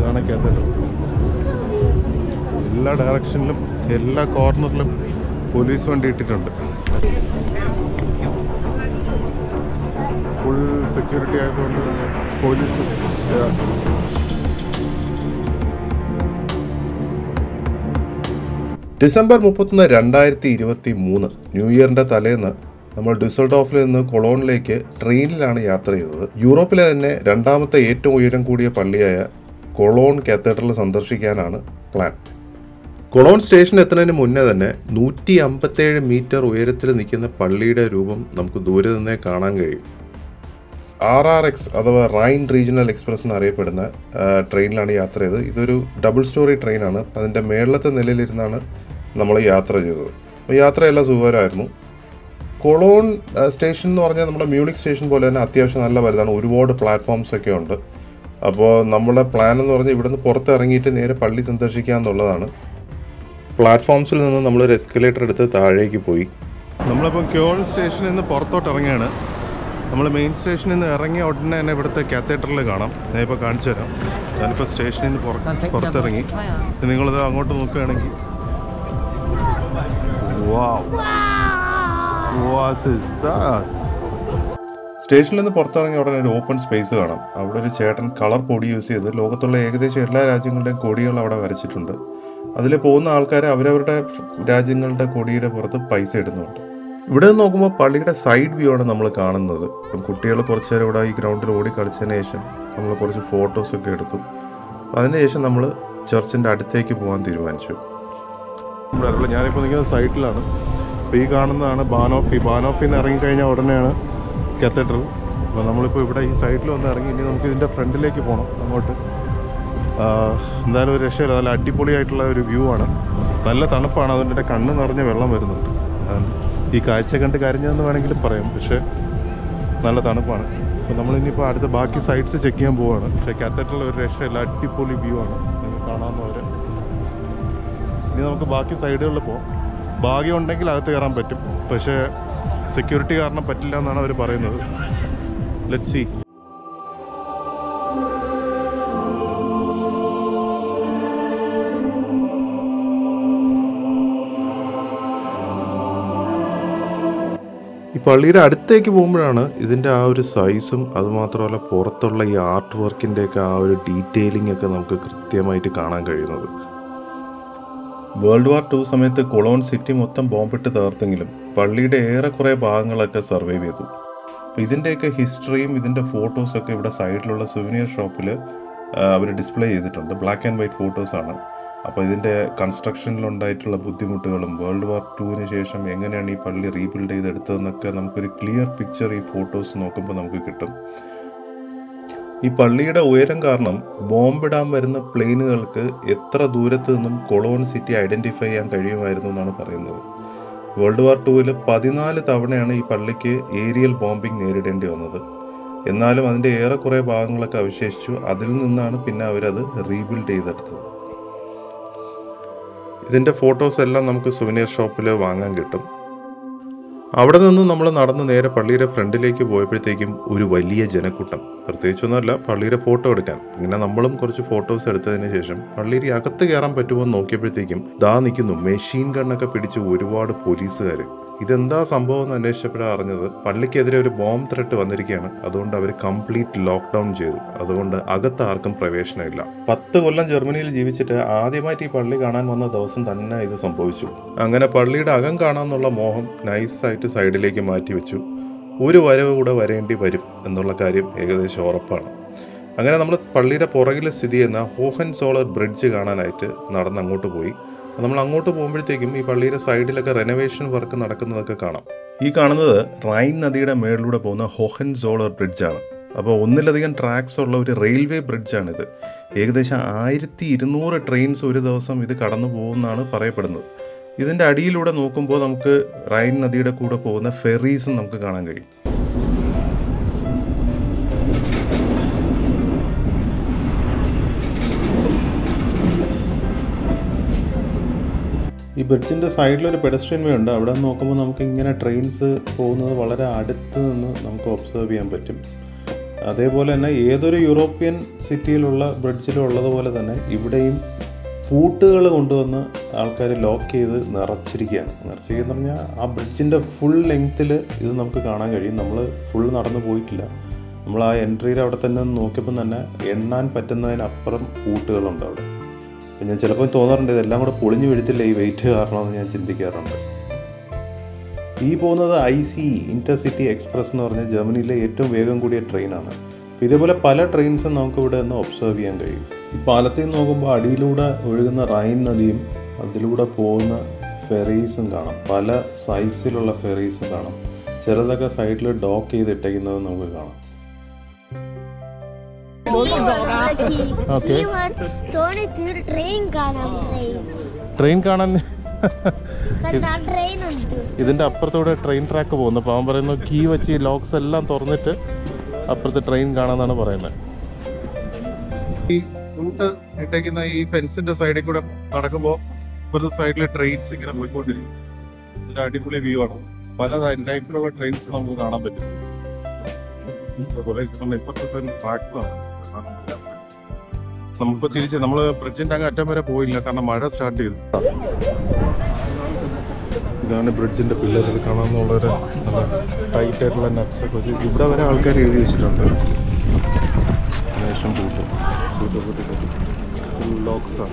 ഇതാണ് കാത്തഡ്രൽ. എല്ലാ ഡയറക്ഷനിലും എല്ലാ കോർണറിലും പോലീസ് വണ്ടി ഇട്ടിട്ടുണ്ട്. ഫുൾ സെക്യൂരിറ്റി ആയതുകൊണ്ട് പോലീസ്. ഡിസംബർ 31, 2023 ന്യൂ ഇയറിൻ്റെ തലേന്ന് നമ്മൾ ഡ്യൂസൽഡോഫിൽ നിന്ന് കൊളോണിലേക്ക് ട്രെയിനിലാണ് യാത്ര ചെയ്തത്. യൂറോപ്പിലെ തന്നെ രണ്ടാമത്തെ ഏറ്റവും ഉയരം കൂടിയ പള്ളിയായ കൊളോൺ കാത്തഡ്രൽ സന്ദർശിക്കാനാണ് പ്ലാൻ. കൊളോൺ സ്റ്റേഷൻ എത്തുന്നതിന് മുന്നേ തന്നെ 157 മീറ്റർ ഉയരത്തിൽ നിൽക്കുന്ന പള്ളിയുടെ രൂപം നമുക്ക് ദൂരെ നിന്നേ കാണാൻ കഴിയും. RRX അഥവാ റൈൻ റീജിയണൽ എക്സ്പ്രസ് എന്നറിയപ്പെടുന്ന ട്രെയിനിലാണ് യാത്ര ചെയ്തത്. ഇതൊരു ഡബിൾ സ്റ്റോറി ട്രെയിനാണ്. അതിൻ്റെ മേളത്തെ നിലയിലിരുന്നാണ് നമ്മൾ യാത്ര ചെയ്തത്. അപ്പോൾ യാത്രയെല്ലാം സുഖകരമായിരുന്നു. കൊളോൺ സ്റ്റേഷൻ എന്ന് പറഞ്ഞാൽ നമ്മുടെ മ്യൂണിക് സ്റ്റേഷൻ പോലെ തന്നെ അത്യാവശ്യം നല്ല വലുതാണ്. ഒരുപാട് പ്ലാറ്റ്ഫോംസ് ഒക്കെ ഉണ്ട്. അപ്പോൾ നമ്മുടെ പ്ലാൻ എന്ന് പറഞ്ഞാൽ ഇവിടുന്ന് പുറത്തിറങ്ങിയിട്ട് നേരെ പള്ളി സന്ദർശിക്കുക എന്നുള്ളതാണ്. പ്ലാറ്റ്ഫോംസിൽ നിന്ന് നമ്മളൊരു എസ്കലേറ്റർ എടുത്ത് താഴേക്ക് പോയി. നമ്മളിപ്പോൾ ക്യോൺ സ്റ്റേഷനിൽ നിന്ന് പുറത്തോട്ട് ഇറങ്ങിയാണ്. നമ്മൾ മെയിൻ സ്റ്റേഷനിൽ നിന്ന് ഇറങ്ങിയ ഉടനെ തന്നെ ഇവിടുത്തെ കാത്തഡ്രൽ കാണാം. ഞാൻ ഇപ്പോൾ കാണിച്ചു തരാം. ഞാനിപ്പോൾ സ്റ്റേഷനിൽ നിന്ന് പുറത്തിറങ്ങി. നിങ്ങളിത് അങ്ങോട്ട് നോക്കുകയാണെങ്കിൽ സ്റ്റേഷനിൽ നിന്ന് പുറത്തിറങ്ങിയ ഉടനെ ഒരു ഓപ്പൺ സ്പേസ് കാണാം. അവിടെ ഒരു ചേട്ടൻ കളർ പൊടി യൂസ് ചെയ്ത് ലോകത്തുള്ള ഏകദേശം എല്ലാ രാജ്യങ്ങളുടെയും കൊടികൾ അവിടെ വരച്ചിട്ടുണ്ട്. അതിൽ പോകുന്ന ആൾക്കാർ അവരവരുടെ രാജ്യങ്ങളുടെ കൊടിയുടെ പുറത്ത് പൈസ ഇടുന്നുണ്ട്. ഇവിടെ നിന്ന് നോക്കുമ്പോൾ പള്ളിയുടെ സൈഡ് വ്യൂ ആണ് നമ്മൾ കാണുന്നത്. അപ്പം കുട്ടികൾ കുറച്ച് നേരം ഇവിടെ ഈ ഗ്രൗണ്ടിൽ ഓടി കളിച്ചതിന് ശേഷം നമ്മൾ കുറച്ച് ഫോട്ടോസൊക്കെ എടുത്തു. അതിനുശേഷം നമ്മൾ ചർച്ചിൻ്റെ അടുത്തേക്ക് പോകാൻ തീരുമാനിച്ചു. ഞാനിപ്പോൾ നിൽക്കുന്ന സൈഡിലാണ്. അപ്പോൾ ഈ കാണുന്നതാണ് ബാനോഫിൽ നിന്ന് ഇറങ്ങിക്കഴിഞ്ഞാൽ ഉടനെയാണ് കാത്തഡ്രൽ. അപ്പോൾ നമ്മളിപ്പോൾ ഇവിടെ ഈ സൈഡിൽ വന്ന് ഇറങ്ങി ഇനി നമുക്ക് ഇതിൻ്റെ ഫ്രണ്ടിലേക്ക് പോകണം അങ്ങോട്ട്. എന്തായാലും ഒരു രക്ഷയില്ല. നല്ല അടിപൊളിയായിട്ടുള്ള ഒരു വ്യൂ ആണ്. നല്ല തണുപ്പാണ്. അതുകൊണ്ട് എൻ്റെ കണ്ണ് നിറഞ്ഞ് വെള്ളം വരുന്നുണ്ട്. ഈ കാഴ്ച കണ്ട് കരഞ്ഞതെന്ന് വേണമെങ്കിൽ പറയാം. പക്ഷേ നല്ല തണുപ്പാണ്. അപ്പോൾ നമ്മളിനിയിപ്പോൾ അടുത്ത ബാക്കി സൈറ്റ്സ് ചെക്ക് ചെയ്യാൻ പോവുകയാണ്. പക്ഷേ കാത്തഡ്രൽ ഒരു രക്ഷയില്ല. അടിപൊളി വ്യൂ ആണ്. നിങ്ങൾ കാണാവുന്നവരെ. ഇനി നമുക്ക് ബാക്കി സൈഡുകളിൽ പോകാം. ഭാഗ്യം ഉണ്ടെങ്കിൽ അകത്ത് കയറാൻ പറ്റും. പക്ഷേ സെക്യൂരിറ്റി കാരണം പറ്റില്ല എന്നാണ് അവർ പറയുന്നത്. Let's see. ഈ പള്ളിയുടെ അടുത്തേക്ക് പോകുമ്പോഴാണ് ഇതിൻ്റെ ആ ഒരു സൈസും അതുമാത്രമല്ല പുറത്തുള്ള ഈ ആർട്ട് വർക്കിൻ്റെയൊക്കെ ആ ഒരു ഡീറ്റെയിലിംഗ് ഒക്കെ നമുക്ക് കൃത്യമായിട്ട് കാണാൻ കഴിയുന്നത്. വേൾഡ് വാർ 2 സമയത്ത് കൊളോൺ സിറ്റി മൊത്തം ബോംബിട്ട് തകർത്തെങ്കിലും പള്ളിയുടെ ഏറെക്കുറെ ഭാഗങ്ങളൊക്കെ സർവൈവ് ചെയ്തു. അപ്പോൾ ഇതിൻ്റെയൊക്കെ ഹിസ്റ്ററിയും ഇതിൻ്റെ ഫോട്ടോസൊക്കെ ഇവിടെ സൈഡിലുള്ള സുവനിയർ ഷോപ്പിൽ അവർ ഡിസ്പ്ലേ ചെയ്തിട്ടുണ്ട്. ബ്ലാക്ക് ആൻഡ് വൈറ്റ് ഫോട്ടോസാണ്. അപ്പോൾ ഇതിൻ്റെ കൺസ്ട്രക്ഷനിലുണ്ടായിട്ടുള്ള ബുദ്ധിമുട്ടുകളും വേൾഡ് വാർ 2-ന് ശേഷം എങ്ങനെയാണ് ഈ പള്ളി റീബിൽഡ് ചെയ്തെടുത്തതെന്നൊക്കെ നമുക്കൊരു ക്ലിയർ പിക്ചർ ഈ ഫോട്ടോസ് നോക്കുമ്പോൾ നമുക്ക് കിട്ടും. ഈ പള്ളിയുടെ ഉയരം കാരണം ബോംബിടാൻ വരുന്ന പ്ലെയിനുകൾക്ക് എത്ര ദൂരത്ത് നിന്നും കൊളോൺ സിറ്റി ഐഡൻറ്റിഫൈ ചെയ്യാൻ കഴിയുമായിരുന്നു എന്നാണ് പറയുന്നത്. വേൾഡ് വാർ 2-ൽ 14 തവണയാണ് ഈ പള്ളിക്ക് ഏരിയൽ ബോംബിംഗ് നേരിടേണ്ടി വന്നത്. എന്നാലും അതിൻ്റെ ഏറെക്കുറെ ഭാഗങ്ങളൊക്കെ അവശേഷിച്ചു. അതിൽ നിന്നാണ് പിന്നെ അവരത് റീബിൽഡ് ചെയ്തെടുത്തത്. ഇതിൻ്റെ ഫോട്ടോസ് എല്ലാം നമുക്ക് സുവനിയർ ഷോപ്പിൽ വാങ്ങാൻ കിട്ടും. അവിടെ നിന്ന് നമ്മൾ നടന്ന് നേരെ പള്ളിയുടെ ഫ്രണ്ടിലേക്ക് പോയപ്പോഴത്തേക്കും ഒരു വലിയ ജനക്കൂട്ടം. പ്രത്യേകിച്ചൊന്നുമല്ല, പള്ളിയുടെ ഫോട്ടോ എടുക്കാൻ. ഇങ്ങനെ നമ്മളും കുറച്ച് ഫോട്ടോസ് എടുത്തതിന് ശേഷം പള്ളിയുടെ അകത്ത് കയറാൻ പറ്റുമോ എന്ന് നോക്കിയപ്പോഴത്തേക്കും ദാ നിൽക്കുന്നു മെഷീൻ ഗണ്ണൊക്കെ പിടിച്ച് ഒരുപാട് പോലീസുകാർ. ഇതെന്താ സംഭവം എന്ന് അന്വേഷിച്ചപ്പോഴാണ് അറിഞ്ഞത് പള്ളിക്കെതിരെ ഒരു ബോംബ് ത്രെട്ട് വന്നിരിക്കുകയാണ്. അതുകൊണ്ട് അവർ കംപ്ലീറ്റ് ലോക്ക്ഡൗൺ ചെയ്തു. അതുകൊണ്ട് അകത്ത് ആർക്കും പ്രവേശനമില്ല. 10 കൊല്ലം ജർമ്മനിയിൽ ജീവിച്ചിട്ട് ആദ്യമായിട്ട് ഈ പള്ളി കാണാൻ വന്ന ദിവസം തന്നെ ഇത് സംഭവിച്ചു. അങ്ങനെ പള്ളിയുടെ അകം കാണാമെന്നുള്ള മോഹം നൈസായിട്ട് സൈഡിലേക്ക് മാറ്റി വെച്ചു. ഒരു വരവ് കൂടെ വരേണ്ടി വരും എന്നുള്ള കാര്യം ഏകദേശം ഉറപ്പാണ്. അങ്ങനെ നമ്മൾ പള്ളിയുടെ പുറകിൽ സ്ഥിതി ചെയ്യുന്ന ഹോഹൻസോളർ ബ്രിഡ്ജ് കാണാനായിട്ട് നടന്ന് അങ്ങോട്ട് പോയി. നമ്മൾ അങ്ങോട്ട് പോകുമ്പോഴത്തേക്കും ഈ പള്ളിയുടെ സൈഡിലൊക്കെ റെനോവേഷൻ വർക്ക് നടക്കുന്നതൊക്കെ കാണാം. ഈ കാണുന്നത് റൈൻ നദിയുടെ മേളിലൂടെ പോകുന്ന ഹോഹൻസോളർ ബ്രിഡ്ജാണ്. അപ്പോൾ ഒന്നിലധികം ട്രാക്സ് ഉള്ള ഒരു റെയിൽവേ ബ്രിഡ്ജാണിത്. ഏകദേശം 1200 ട്രെയിൻസ് ഒരു ദിവസം ഇത് കടന്നു പോകുമെന്നാണ് പറയപ്പെടുന്നത്. ഇതിൻ്റെ അടിയിലൂടെ നോക്കുമ്പോൾ നമുക്ക് റൈൻ നദിയുടെ കൂടെ പോകുന്ന ഫെറീസും നമുക്ക് കാണാൻ കഴിയും. ഈ ബ്രിഡ്ജിൻ്റെ സൈഡിലൊരു പെഡസ്ട്രിയൻ വേ ഉണ്ട്. അവിടെ നോക്കുമ്പോൾ നമുക്ക് ഇങ്ങനെ ട്രെയിൻസ് പോകുന്നത് വളരെ അടുത്ത് നിന്ന് നമുക്ക് ഒബ്സർവ് ചെയ്യാൻ പറ്റും. അതേപോലെ തന്നെ ഏതൊരു യൂറോപ്യൻ സിറ്റിയിലുള്ള ബ്രിഡ്ജിലും ഉള്ളതുപോലെ തന്നെ ഇവിടെയും പൂട്ടുകൾ കൊണ്ടുവന്ന് ആൾക്കാർ ലോക്ക് ചെയ്ത് നിറച്ചിരിക്കുകയാണ്. നിറച്ചിരിക്കുകയെന്ന് പറഞ്ഞാൽ ആ ബ്രിഡ്ജിൻ്റെ ഫുൾ ലെങ്ത്തിൽ ഇത് നമുക്ക് കാണാൻ കഴിയും. നമ്മൾ ഫുൾ നടന്നു പോയിട്ടില്ല. നമ്മൾ ആ എൻട്രിയിൽ അവിടെ തന്നെ നോക്കിയപ്പം തന്നെ എണ്ണാൻ പറ്റുന്നതിനപ്പുറം പൂട്ടുകളുണ്ട് അവിടെ. അപ്പം ഞാൻ ചിലപ്പോൾ തോന്നാറുണ്ട് ഇതെല്ലാം കൂടെ പൊളിഞ്ഞു വീഴത്തില്ല ഈ വെയിറ്റ് കാരണമെന്ന് ഞാൻ ചിന്തിക്കാറുണ്ട്. ഈ പോകുന്നത് ICE ഇൻ്റർസിറ്റി എക്സ്പ്രസ് എന്ന് പറഞ്ഞാൽ ജർമ്മനിയിലെ ഏറ്റവും വേഗം കൂടിയ ട്രെയിനാണ്. അപ്പോൾ ഇതേപോലെ പല ട്രെയിൻസും നമുക്ക് ഇവിടെ നിന്ന് ഒബ്സർവ് ചെയ്യാൻ കഴിയും. ഈ പാലത്തിൽ നിന്ന് നോക്കുമ്പോൾ അടിയിലൂടെ ഒഴുകുന്ന റൈൻ നദിയും അതിലൂടെ പോകുന്ന ഫെറീസും കാണാം. പല സൈസിലുള്ള ഫെറീസും കാണാം. ചിലതൊക്കെ സൈഡിൽ ഡോക്ക് ചെയ്തിട്ടേക്കുന്നത് നമുക്ക് കാണാം. ട്രെയിൻ കാണാൻ ഇതിൻ്റെ അപ്പുറത്തൂടെ ട്രെയിൻ ട്രാക്ക് പോകുന്നു. അപ്പോൾ അവൻ പറയുന്നു കീ വെച്ച് ഈ ലോക്സ് എല്ലാം തുറന്നിട്ട് അപ്പുറത്ത് ട്രെയിൻ കാണാമെന്നാണ് പറയുന്നത്. ഈ റൂട്ട് ഇട്ടേക്കുന്ന ഈ ഫെൻസിന്റെ സൈഡിൽ കൂടെ നടക്കുമ്പോൾ ഇപ്പുറത്തെ സൈഡിലെ ട്രെയിൻസ് ഇങ്ങനെ പോയിക്കൊണ്ടിരിക്കും. ഒരു അടിപൊളി വ്യൂ ആണ്. പല ടൈപ്പിലുള്ള ട്രെയിൻസ് നമുക്ക് കാണാൻ പറ്റും. ഇപ്പുറത്തെ ട്രാക്സാണ്. നമുക്കിപ്പോൾ തിരിച്ച് നമ്മൾ ബ്രിഡ്ജിൻ്റെ അങ്ങ് അറ്റം വരെ പോയില്ല, കാരണം മഴ സ്റ്റാർട്ട് ചെയ്തു. ഇതാണ് ബ്രിഡ്ജിൻ്റെ പില്ലർ. ഇത് കാണാമെന്നുള്ളൊരു നല്ല ടൈറ്റ് ആയിട്ടുള്ള നട്ട്സൊക്കെ വെച്ച് ഇവിടെ വരെ ആൾക്കാർ എഴുതി വെച്ചിട്ടുണ്ട്. നേഷൻ പൂട്ട് ഫുൾ ലോക്സാണ്.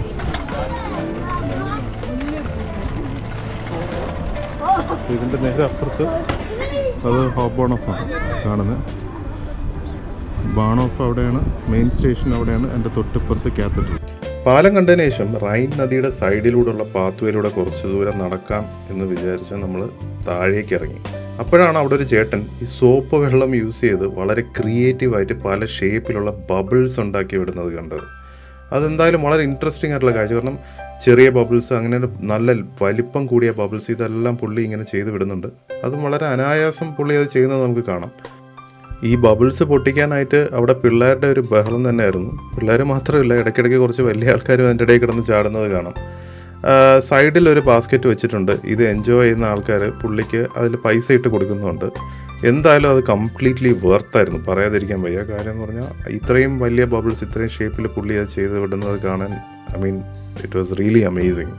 ഇതിൻ്റെ നേരെ അപ്പുറത്ത് അത് ഹോബോൺ ഓഫാണ് കാണുന്നത്. ബാണോഫ് അവിടെയാണ്, മെയിൻ സ്റ്റേഷൻ അവിടെയാണ്. എൻ്റെ തൊട്ടിപ്പുറത്ത് കാത്തഡ്രൽ. പാലം കണ്ടതിന് ശേഷം റൈൻ നദിയുടെ സൈഡിലൂടെയുള്ള പാത്വേയിലൂടെ കുറച്ച് ദൂരം നടക്കാം എന്ന് വിചാരിച്ച് നമ്മൾ താഴേക്ക് ഇറങ്ങി. അപ്പോഴാണ് അവിടെ ഒരു ചേട്ടൻ ഈ സോപ്പ് വെള്ളം യൂസ് ചെയ്ത് വളരെ ക്രിയേറ്റീവായിട്ട് പല ഷേപ്പിലുള്ള ബബിൾസ് ഉണ്ടാക്കി വിടുന്നത് കണ്ടത്. അതെന്തായാലും വളരെ ഇൻട്രസ്റ്റിംഗ് ആയിട്ടുള്ള കാഴ്ച. കാരണം ചെറിയ ബബിൾസ്, അങ്ങനെ നല്ല വലിപ്പം കൂടിയ ബബിൾസ്, ഇതെല്ലാം പുള്ളി ഇങ്ങനെ ചെയ്ത് വിടുന്നുണ്ട്. അതും വളരെ അനായാസം പുള്ളി അത് ചെയ്യുന്നത് നമുക്ക് കാണാം. ഈ ബബിൾസ് പൊട്ടിക്കാനായിട്ട് അവിടെ പിള്ളേരുടെ ഒരു ബഹളം തന്നെയായിരുന്നു. പിള്ളേർ മാത്രമല്ല, ഇടയ്ക്കിടയ്ക്ക് കുറച്ച് വലിയ ആൾക്കാരും അതിൻ്റെ ഇടയിൽ കിടന്ന് ചാടുന്നത് കാണാം. സൈഡിൽ ഒരു ബാസ്ക്കറ്റ് വെച്ചിട്ടുണ്ട്. ഇത് എൻജോയ് ചെയ്യുന്ന ആൾക്കാർ പുള്ളിക്ക് അതിൽ പൈസ ഇട്ട് കൊടുക്കുന്നുണ്ട്. എന്തായാലും അത് കംപ്ലീറ്റ്ലി വെർത്തായിരുന്നു, പറയാതിരിക്കാൻ വയ്യ. കാര്യം എന്ന് പറഞ്ഞാൽ ഇത്രയും വലിയ ബബിൾസ് ഇത്രയും ഷേപ്പിൽ പുള്ളി അത് ചെയ്ത് വിടുന്നത് കാണാൻ it was really amazing.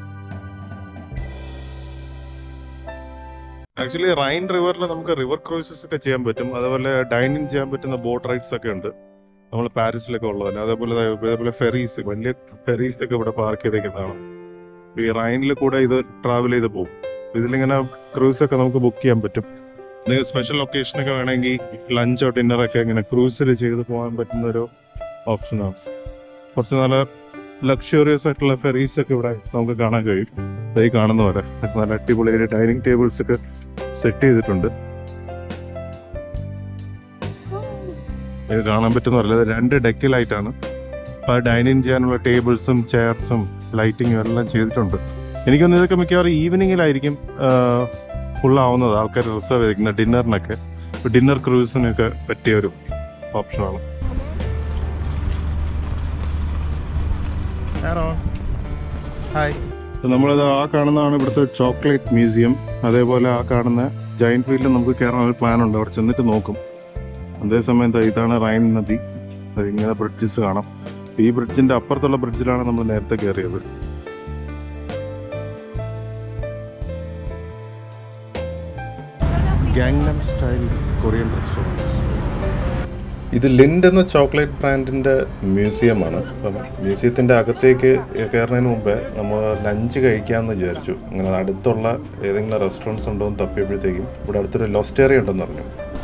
Actually Rhine റിവറിൽ നമുക്ക് റിവർ ക്രൂസസ് ഒക്കെ ചെയ്യാൻ പറ്റും. അതുപോലെ ഡൈനിങ് ചെയ്യാൻ പറ്റുന്ന ബോട്ട് റൈഡ്സ് ഒക്കെ ഉണ്ട്, നമ്മൾ പാരീസിലൊക്കെ ഉള്ളതന്നെ. അതേപോലെ ഫെറീസ്, വലിയ ഫെറീസ് ഒക്കെ ഇവിടെ പാർക്ക് ചെയ്തേക്കുന്നതാണ്. ഈ റൈനിൽ കൂടെ ഇത് ട്രാവൽ ചെയ്ത് പോകും. ഇതിലിങ്ങനെ ക്രൂസൊക്കെ നമുക്ക് ബുക്ക് ചെയ്യാൻ പറ്റും. നിങ്ങൾ സ്പെഷ്യൽ ഒക്കേഷനൊക്കെ വേണമെങ്കിൽ ലഞ്ചോ ഡിന്നറൊക്കെ ഇങ്ങനെ ക്രൂസിൽ ചെയ്ത് പോകാൻ പറ്റുന്ന ഒരു ഓപ്ഷനാണ്. കുറച്ച് നല്ല ലക്ഷറിയസ് ആയിട്ടുള്ള ഫെറീസ് ഒക്കെ ഇവിടെ നമുക്ക് കാണാൻ കഴിയും. ഇതായി കാണുന്ന പോലെ നല്ല അടിപൊളി ഡൈനിങ് ടേബിൾസ് ഒക്കെ സെറ്റ് ചെയ്തിട്ടുണ്ട്. ഇത് കാണാൻ പറ്റുന്ന പോലെ 2 ഡെക്കിലായിട്ടാണ്. അപ്പോൾ ഡൈനിങ് ചെയ്യാനുള്ള ടേബിൾസും ചെയർസും ലൈറ്റിങ്ങും എല്ലാം ചെയ്തിട്ടുണ്ട്. എനിക്കൊന്ന് ഇതൊക്കെ മിക്കവാറും ഈവനിങ്ങിലായിരിക്കും ഫുള്ളാവുന്നത്. ആൾക്കാർ റിസർവ് ചെയ്തിരിക്കുന്ന ഡിന്നറിനൊക്കെ. ഡിന്നർ ക്രൂസിനൊക്കെ പറ്റിയ ഒരു ഓപ്ഷനാണ്. ഹായ്. നമ്മളത് ആ കാണുന്നതാണ് ഇവിടുത്തെ ചോക്ലേറ്റ് മ്യൂസിയം. അതേപോലെ ആ കാണുന്ന ജയന്റ് വീലിൽ നമുക്ക് കയറാൻ ഒരു പ്ലാൻ ഉണ്ട്. അവിടെ ചെന്നിട്ട് നോക്കും. അതേസമയം ഇതാണ് റൈൻ നദി. ഇങ്ങനെ ബ്രിഡ്ജസ് കാണാം. ഈ ബ്രിഡ്ജിന്റെ അപ്പുറത്തുള്ള ബ്രിഡ്ജിലാണ് നമ്മൾ നേരത്തെ കയറിയത്. Gangnam style Korean restaurant. ഇത് ലിൻഡ് എന്ന ചോക്ലേറ്റ് ബ്രാൻഡിൻ്റെ മ്യൂസിയമാണ്. അപ്പം മ്യൂസിയത്തിൻ്റെ അകത്തേക്ക് കയറുന്നതിന് മുമ്പേ നമ്മൾ ലഞ്ച് കഴിക്കാമെന്ന് വിചാരിച്ചു. അങ്ങനെ അടുത്തുള്ള ഏതെങ്കിലും റെസ്റ്റോറൻറ്റ്സ് ഉണ്ടോ എന്ന് തപ്പിയപ്പോഴത്തേക്കും ഇവിടെ അടുത്തൊരു ലോസ്റ്റേറിയ ഉണ്ടെന്ന് പറഞ്ഞു.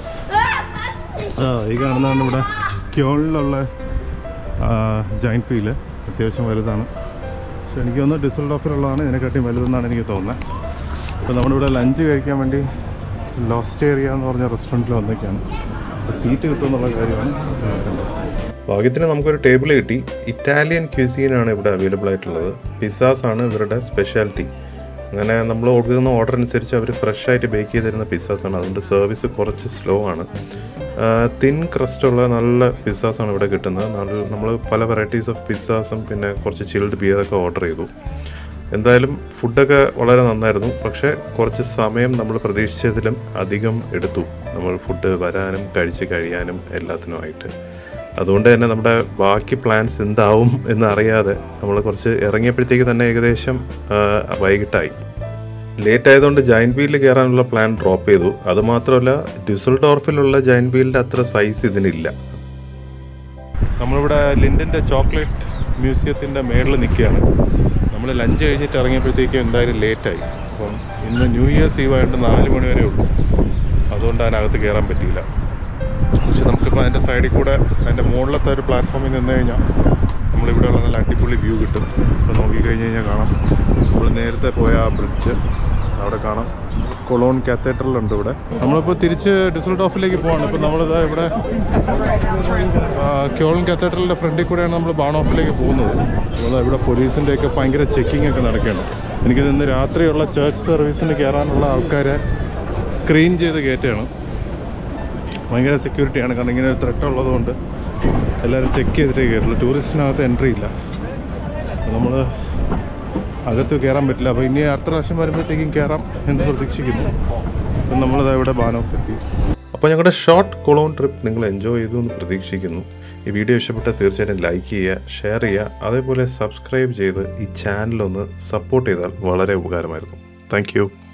ഈ കാണുന്നതാണ് ഇവിടെ ക്യോളിലുള്ള ജയന്റ് വീല്. അത്യാവശ്യം വലുതാണ്. പക്ഷെ എനിക്ക് തോന്നുന്നു ഡിസൽഡോഫിലുള്ളതാണ് ഇതിനെക്കാട്ടിയും വലുതെന്നാണ് എനിക്ക് തോന്നുന്നത്. അപ്പോൾ നമ്മളിവിടെ ലഞ്ച് കഴിക്കാൻ വേണ്ടി ലോസ്റ്റേറിയ എന്ന് പറഞ്ഞ റെസ്റ്റോറൻറ്റിൽ വന്നേക്കാണ്. സീറ്റ് കിട്ടുമെന്നുള്ള കാര്യമാണ്. ഭാഗ്യത്തിന് നമുക്കൊരു ടേബിൾ കിട്ടി. ഇറ്റാലിയൻ ക്യൂസീനാണ് ഇവിടെ അവൈലബിൾ ആയിട്ടുള്ളത്. പിസ്സാസാണ് ഇവരുടെ സ്പെഷ്യാലിറ്റി. അങ്ങനെ നമ്മൾ കൊടുക്കുന്ന ഓർഡർ അനുസരിച്ച് അവർ ഫ്രഷ് ആയിട്ട് ബേക്ക് ചെയ്ത് തരുന്ന പിസ്സാസാണ്. അതുകൊണ്ട് സർവീസ് കുറച്ച് സ്ലോ ആണ്. തിൻ ക്രസ്റ്റുള്ള നല്ല പിസ്സാസാണ് ഇവിടെ കിട്ടുന്നത്. നമ്മൾ പല വെറൈറ്റീസ് ഓഫ് പിസ്സാസും പിന്നെ കുറച്ച് ചിൽഡ് ബിയറൊക്കെ ഓർഡർ ചെയ്തു. എന്തായാലും ഫുഡൊക്കെ വളരെ നന്നായിരുന്നു. പക്ഷേ കുറച്ച് സമയം നമ്മൾ പ്രതീക്ഷിച്ചതിലും അധികം എടുത്തു. നമ്മൾ ഫുഡ് വരാനും കഴിച്ച് കഴിയാനും എല്ലാത്തിനുമായിട്ട്. അതുകൊണ്ട് തന്നെ നമ്മുടെ ബാക്കി പ്ലാൻസ് എന്താവും എന്നറിയാതെ നമ്മൾ കുറച്ച് ഇറങ്ങിയപ്പോഴത്തേക്ക് തന്നെ ഏകദേശം വൈകിട്ടായി. ലേറ്റ് ആയതുകൊണ്ട് ജയൻറ്റ് വീലിൽ കയറാനുള്ള പ്ലാൻ ഡ്രോപ്പ് ചെയ്തു. അതുമാത്രമല്ല, ഡ്യൂസൽഡോർഫിലുള്ള ജയൻറ്റ് വീലിൻ്റെ അത്ര സൈസ് ഇതിനില്ല. നമ്മളിവിടെ ലിൻഡൻ്റെ ചോക്ലേറ്റ് മ്യൂസിയത്തിൻ്റെ മേളിൽ നിൽക്കുകയാണ്. നമ്മൾ ലഞ്ച് കഴിഞ്ഞിട്ട് ഇറങ്ങിയപ്പോഴത്തേക്കും എന്തായാലും ലേറ്റായി. അപ്പം ഇന്ന് ന്യൂ ഇയേഴ്സ് ഈവ് ആയതുകൊണ്ട് 4 മണി വരെ ഉള്ളൂ. അതുകൊണ്ട് അതിനകത്ത് കയറാൻ പറ്റിയില്ല. പക്ഷെ നമുക്കിപ്പോൾ അതിൻ്റെ സൈഡിൽ കൂടെ അതിൻ്റെ മുകളിലത്തെ ഒരു പ്ലാറ്റ്ഫോമിൽ നിന്ന് കഴിഞ്ഞാൽ നമ്മളിവിടെയുള്ള നല്ല അടിപൊളി വ്യൂ കിട്ടും. ഇപ്പോൾ നോക്കിക്കഴിഞ്ഞ് കഴിഞ്ഞാൽ കാണാം, നമ്മൾ നേരത്തെ പോയ ആ ബ്രിഡ്ജ് അവിടെ കാണാം. കൊളോൺ കാത്തഡ്രലുണ്ട് ഇവിടെ. നമ്മളിപ്പോൾ തിരിച്ച് ഡ്യൂസൽഡോർഫിലേക്ക് പോവാണ്. ഇപ്പോൾ നമ്മളിതാ ഇവിടെ ക്യോൾൺ കാത്തഡ്രലിൻ്റെ ഫ്രണ്ടിൽ കൂടെയാണ് നമ്മൾ ബാണോഫിലേക്ക് പോകുന്നത്. അപ്പോൾ ഇവിടെ പോലീസിൻ്റെയൊക്കെ ഭയങ്കര ചെക്കിംഗ് ഒക്കെ നടക്കുകയാണ്. എനിക്കിത് ഇന്ന് രാത്രിയുള്ള ചർച്ച് സർവീസിന് കയറാനുള്ള ആൾക്കാരെ സ്ക്രീൻ ചെയ്ത് കയറ്റുകയാണ്. ഭയങ്കര സെക്യൂരിറ്റിയാണ്, കാരണം ഇങ്ങനെ ഒരു ത്രെട്ട് ഉള്ളതുകൊണ്ട് എല്ലാവരും ചെക്ക് ചെയ്തിട്ടേ കയറുള്ളൂ. ടൂറിസ്റ്റിനകത്ത് എൻട്രി ഇല്ല. നമ്മൾ അകത്ത് കയറാൻ പറ്റില്ല. അപ്പോൾ ഇനി അടുത്ത പ്രാവശ്യം വരുമ്പോഴത്തേക്കും കയറാം എന്ന് പ്രതീക്ഷിക്കുന്നു. അപ്പം നമ്മളിതാ ഇവിടെ ബാനോഫ് എത്തി. അപ്പോൾ ഞങ്ങളുടെ ഷോർട്ട് കൊളോൺ ട്രിപ്പ് നിങ്ങൾ എൻജോയ് ചെയ്തു എന്ന് പ്രതീക്ഷിക്കുന്നു. ഈ വീഡിയോ ഇഷ്ടപ്പെട്ടാൽ തീർച്ചയായിട്ടും ലൈക്ക് ചെയ്യുക, ഷെയർ ചെയ്യുക, അതേപോലെ സബ്സ്ക്രൈബ് ചെയ്ത് ഈ ചാനലൊന്ന് സപ്പോർട്ട് ചെയ്താൽ വളരെ ഉപകാരമായിരുന്നു. താങ്ക്